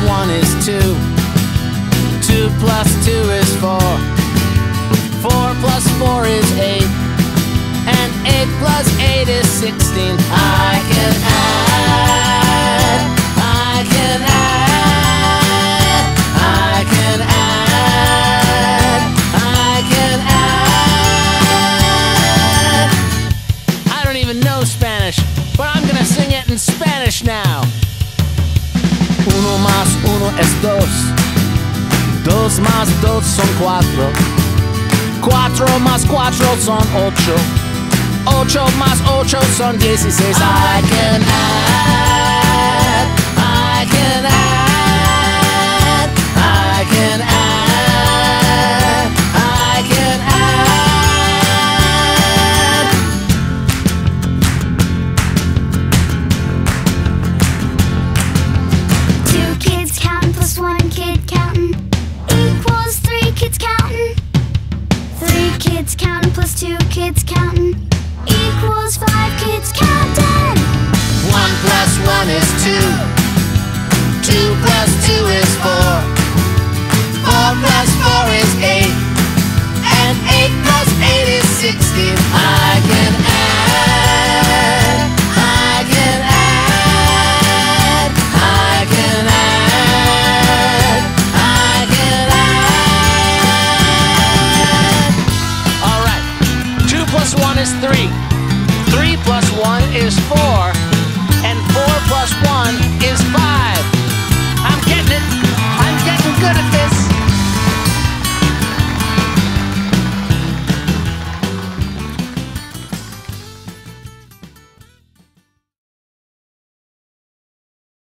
1 is 2. 2 plus 2 is 4. 4 plus 4 is 8. And 8 plus 8 is 16. I can add. I can add. I can add. I can add. I don't even know Spanish, but I'm gonna sing it in Spanish now. 1 más 1 es 2. 2 más 2 son 4. 4 más 4 son 8. 8 más 8 son 16. I can add.